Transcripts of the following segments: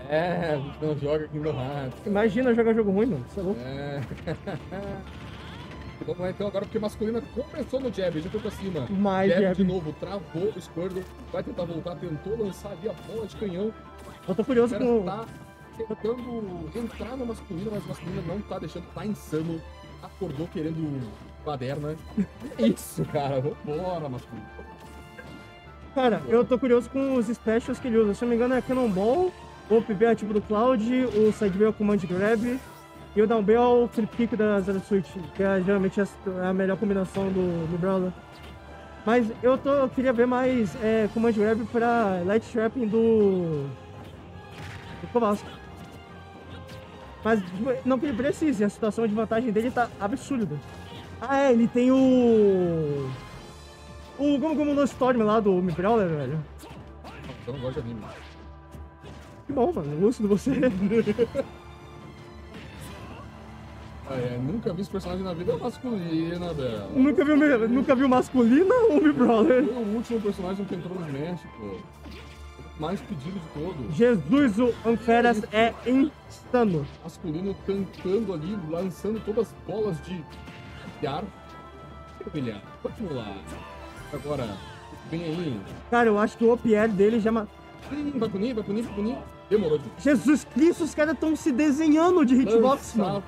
É, não joga Kingdom Hearts. Imagina jogar jogo ruim, mano. Você é louco. É. Vamos lá então agora, porque masculina começou no jab, já foi pra cima. Mais jab jab. de novo, travou o Squirtle, vai tentar voltar, tentou lançar ali a bola de canhão. Eu tô curioso O cara com... tá tentando entrar no masculino, mas o masculino não tá deixando, tá insano. Acordou querendo baderna. Isso, cara, vambora, masculino. Cara, eu tô curioso com os specials que ele usa. Se eu não me engano é Cannonball, o Up B é tipo do Cloud, o Side B é o Command Grab e o Down B é o Flip Kick da Zero Switch, que é geralmente a melhor combinação do Brawler. Mas eu queria ver mais Command Grab pra Light Trapping do Kowalski. Mas tipo, não que ele precise, a situação de vantagem dele tá absurda. Ah, ele tem o como no Storm lá do Brawler, velho. Eu não gosto de anime. Que bom, mano. Lúcido você. Nunca vi esse personagem na vida masculina, Bela. nunca viu masculina ou Brawler? Foi o último personagem que entrou no México. Mais pedido de todos. Jesus, o Anferas é insano. Masculino tancando ali, lançando todas as bolas de bilhar. Bilhar. Vamos lá. Agora, vem aí. Cara, eu acho que o OPR dele já... Vai punir. Demorou de Jesus Cristo, os caras estão se desenhando de hitbox, mano.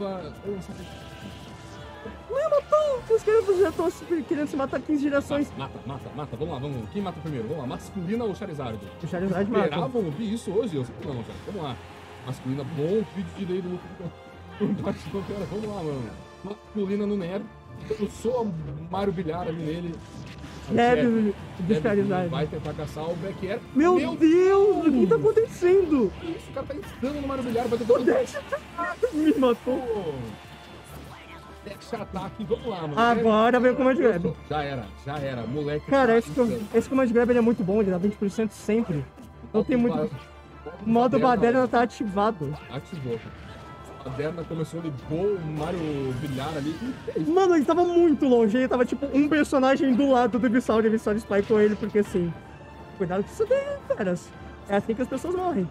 Não, matou. Os caras já estão querendo se matar 15 direções. Mata. Vamos lá. Quem mata primeiro? Vamos lá. Masculina ou Charizard? O Charizard mata. Esperavam ouvir isso hoje? Eu sei que não, cara. Vamos lá. Masculina, bom vídeo de lei do Vamos lá, mano. Masculina no Nero. Eu sou Mario Bilhar ali nele. Leve de Charizard. Vai tentar caçar o back air. Meu Deus, o que tá acontecendo? Isso, o cara tá insano no Mario Bilhar. Vai tentar... Me matou. Dash ataque, vamos lá, mano. Agora veio o Command Grab. Já era, moleque. Cara, esse Command Grab ele é muito bom, ele dá 20% sempre. Não tem muito... O modo Baderna tá ativado. Ativou. A Baderna começou ali, o Mario Bilhar ali. Mano, ele tava muito longe, ele tava tipo um personagem do lado do Ivysaur, e o Ivysaur spikeou ele, porque assim... Cuidado com isso daí, caras. É assim que as pessoas morrem.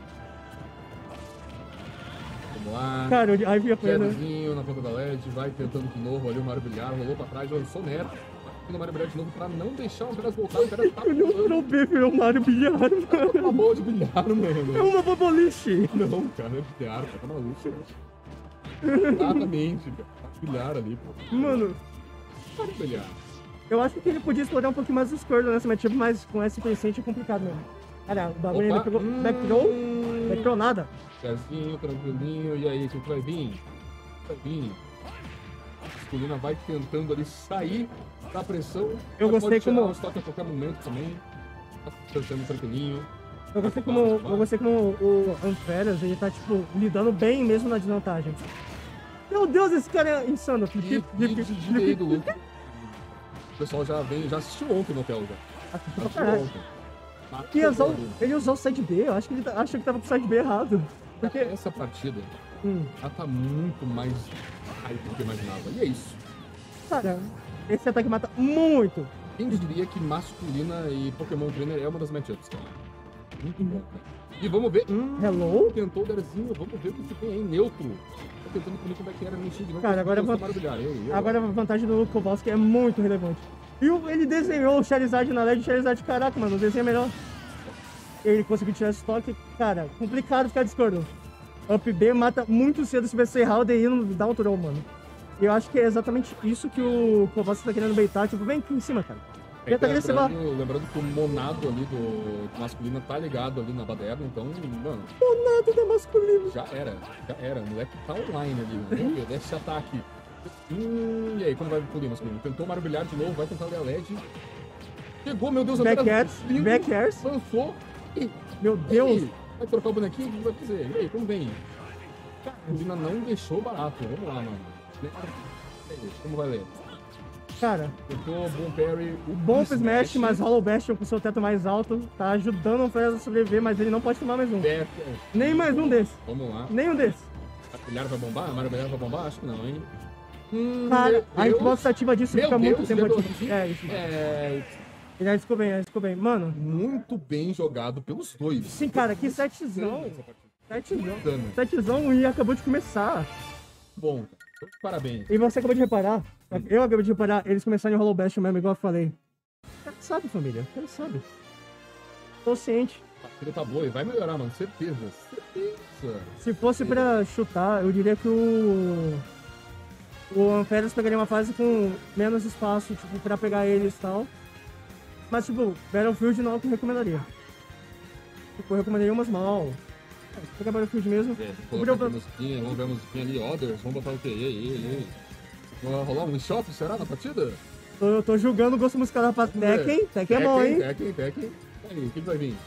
Vamos lá. Cara, aí vi a pena. Na ponta da LED, vai tentando de novo ali o Mario Bilhar, rolou pra trás, lançou o Nero. O Mario Bilhar de novo pra não deixar o Veras voltar. O Veras tá Não virou o Mario Bilhar, mano. É uma bola de bilhar, mano. É uma boboliche. Não, cara, é bilhar, tá maluco. Exatamente, cara. Tá bilhar ali, pô. Mano, Mario Bilhar. eu acho que ele podia explorar um pouquinho mais os Squirtle nessa matchup, mas com esse presente é complicado mesmo. Cara, o bagulho ainda pegou backthrow nada. Pezinho, tranquilinho, e aí, o que vai vir? Vai vir. A Masculina vai tentando ali sair da pressão. Eu gostei pode tirar como... o estoque a qualquer momento também. Tá tentando tranquilinho. Eu gostei como o Anferas, ele tá, tipo, lidando bem mesmo na desvantagem. Meu Deus, esse cara é insano. E do Luke. O pessoal já assistiu ontem no hotel, já. Assistiu ontem. Ele usou o side B, eu acho que ele achou que tava com o side B errado. Porque... Essa partida, ela tá muito mais hype do que eu imaginava. E é isso. Cara, esse ataque mata muito. Quem diria que masculina e Pokémon Trainer é uma das matchups, cara? Muito bom, cara. E vamos ver. Hello? Tentou o Derzinho, vamos ver o que tem aí. Neutro. Tô tentando comer como é que era no de novo. Cara, agora a vantagem do Kowalski é muito relevante. E ele desenhou o Charizard na LED, o Charizard, caraca, mano, o desenho é melhor. Ele conseguiu tirar esse estoque, cara, complicado ficar discordando. Up B mata muito cedo se você errar o DI no down throw, mano. E eu acho que é exatamente isso que o Kowalski tá querendo baitar, tipo, vem aqui em cima, cara. Lembrando que o Monado ali do masculino tá ligado ali na baderna, então, mano... Monado da masculino. Já era. O moleque tá online ali, vamos ver, desce ataque. E aí, como vai pro masculino? Tentou Mario Bilhar de novo, vai tentar o LED. Chegou, meu Deus, back airs. Lançou. Meu Deus. Vai trocar o bonequinho? O que vai fazer? E aí, como vem? Cara, a Lina não deixou barato. Vamos lá, mano. Como vai ler? Cara, tentou Bom Parry. O bom Smash, mas Hollow Bastion com seu teto mais alto tá ajudando o Fred a sobreviver, mas ele não pode tomar mais um. Nem mais um desses. Vamos lá. Nenhum desses. A Bilhar vai bombar? A Mario Bilhar vai bombar? Acho que não, hein? Cara, a hitbox ativa disso fica muito tempo ativa. Ele ficou bem, Mano, muito bem jogado pelos dois. Sim, cara, que setzão. Setzão e acabou de começar. Bom, parabéns. E você acabou de reparar, eu acabei de reparar, eles começaram em Hollow Bastion mesmo, igual eu falei. O cara sabe, família, o cara sabe. Tô ciente. A partida tá boa e vai melhorar, mano, certeza. Se fosse pra chutar, eu diria que o Ampheras pegaria uma fase com menos espaço, tipo, pra pegar eles e tal. Mas, tipo, Battlefield não é o que eu recomendaria. Tipo, eu recomendaria umas mal. Se pegar Battlefield mesmo. Vamos ver a musiquinha ali, Others, vamos botar o quê? E aí? Vai rolar um shot, será, na partida? Eu tô julgando o gosto musical da Tekken. Tekken é bom, hein? Tekken. Aí, o que vai vir?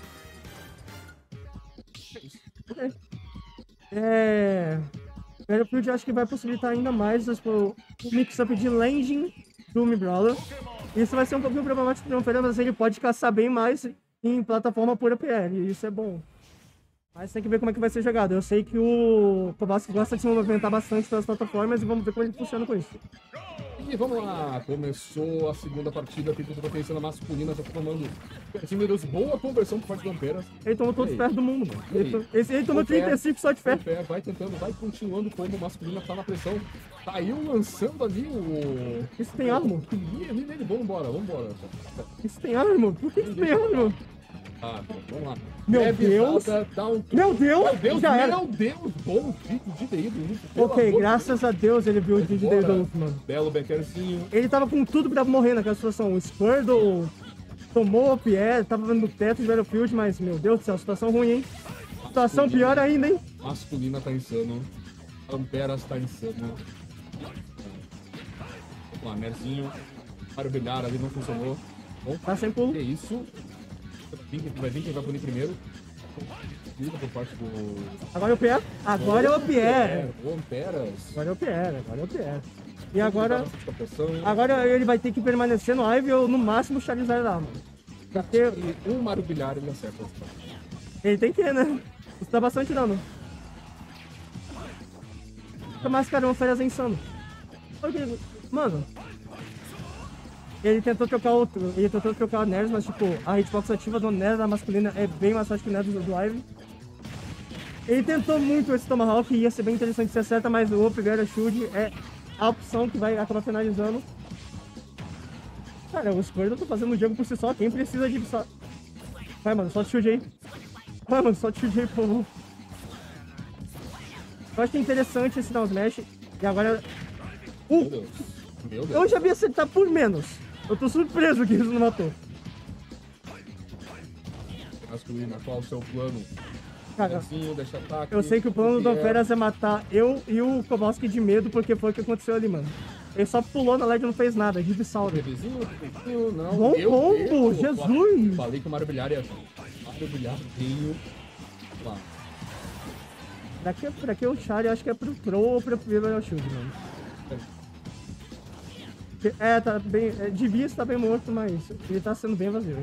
Battlefield acho que vai possibilitar ainda mais tipo, o mix-up de landing do Mi Brawler. Isso vai ser um pouquinho problemático para o Ampheras, mas ele pode caçar bem mais em plataforma pura PL, e isso é bom. Mas tem que ver como é que vai ser jogado. Eu sei que o Kobaski gosta de se movimentar bastante pelas plataformas e vamos ver como ele funciona com isso. E vamos lá, começou a segunda partida, tem toda a potencial masculina, já tomando Pertímeros, boa conversão por parte do Ampheras. Ele tomou todos os ferros do mundo, mano. Ele tomou 35 só de ferro. Vai tentando, vai continuando como o masculino tá na pressão. Caiu lançando ali o... Isso tem arma? Ali nele, vambora. Isso tem arma? Por que isso tem arma? Ah, vamos lá. Meu Deus! Meu Deus! Já era! Meu Deus! Bom vídeo de DI do Luffy. Ok, graças a Deus ele viu o vídeo de DI do Luffy, mano. Belo Beckerzinho. Ele tava com tudo pra morrer naquela situação. O Squirtle tomou o Pierre, tava no teto de Battlefield, mas, meu Deus do céu, situação ruim, hein? Situação pior ainda, hein? Masculina tá insano. Ampheras tá insano. Vamos lá, Merzinho. Para brilhar ali, não funcionou. Bom, tá sem pulo. Que isso? Vai vir quem vai punir primeiro. Por parte do... Agora é o Pierre. Agora é o Pierre. O Ampheras. Agora é o Pierre. E agora ele vai ter que permanecer no Ivy ou no máximo Charizard lá, mano. Porque um Mario Bilhar ele acerta. Ele tem que, né? Isso dá bastante dano. Mas, cara, o Ampheras é insano. Mano, ele tentou trocar o Nerds, mas tipo, a hitbox ativa do Nerds da masculina é bem mais forte que o Nerds do Ivy. Ele tentou muito esse Tomahawk e ia ser bem interessante se acerta, mas o Upgrade Shield é a opção que vai acabar finalizando. Cara, os Squirtle estão fazendo o jogo por si só, quem precisa de só... Vai, mano, só shield aí. Vai, mano, só shield aí, por favor. Eu acho que é interessante esse down smash. E agora... Meu Deus. Eu já vi acertar por menos. Eu tô surpreso que isso não matou. Masculina, qual o seu plano? Cara, deixa ataque, eu sei que o plano do Ampheras é matar eu e o Kowalski de medo, porque foi o que aconteceu ali, mano. Ele só pulou na LED e não fez nada, de saldo. Não. Bom combo, Jesus! Falei que o Mario Bilhar ia... Mario Bilhar veio... Lá. Daqui o Char, eu acho que é pro Troll ou pro Primeiro Shield, mano. Tá bem... De vista tá bem morto, mas ele tá sendo bem vazio, hein?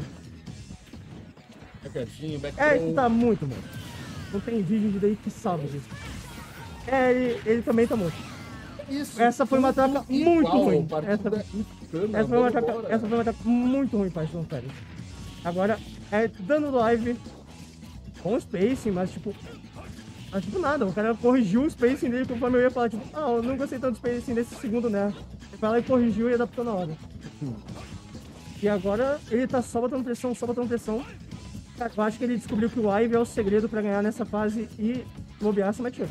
Que tá muito morto. Não tem vídeo de daí que salve disso. Ele também tá morto. Isso, essa foi uma troca muito ruim. Essa foi uma troca muito ruim, parte do Ampheras. Agora, dano do Ivy com spacing, mas tipo nada. O cara corrigiu o spacing dele conforme eu ia falar, tipo, eu não gostei tanto do spacing desse segundo, né? Ele foi lá e corrigiu e adaptou na hora. E agora ele tá só botando pressão. Eu acho que ele descobriu que o Ivy é o segredo pra ganhar nessa fase e bobear essa matchup.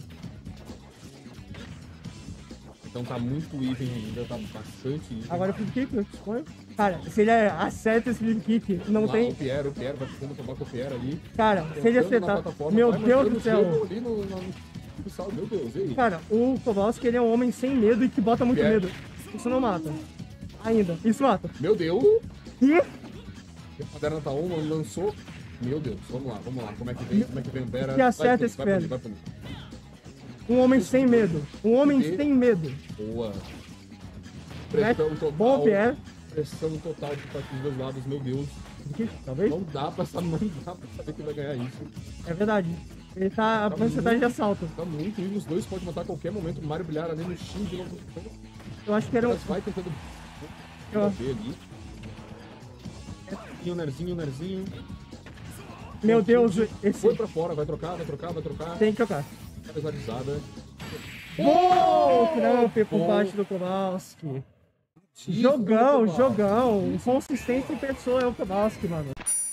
Então tá muito even ainda, tá bastante even. Agora o flip kick, eu exponho. Cara, se ele acerta esse flip kick, não tem... O Pierre vai tentando tomar com o Pierre ali. Cara, se ele acertar... Meu Deus do céu. Meu Deus, e aí? Cara, o Kowalski, ele é um homem sem medo e que bota muito medo. Isso não mata. Ainda. Isso mata. Meu Deus! E... A Paderna tá lançou. Meu Deus, vamos lá. Como é que vem o Pera? Que acerta esse Pera. Um homem sem medo. Sem medo. Boa. Pressão total. Bom Pierre. Pressão total por parte dos dois lados, meu Deus. Talvez? Não dá pra saber quem vai ganhar isso. É verdade. Ele tá a porcentagem de assalto. Tá muito e os dois podem matar a qualquer momento. O Mario Bilhar ali no shield. Eu acho que era um... Vai tentando ver ali. O Nerzinho. Meu Deus, Foi esse pra fora, vai trocar. tem que trocar. Visualizada. Uou, Trump por baixo do Kowalski. Jogão. Consistência em pessoa é o Kowalski, mano.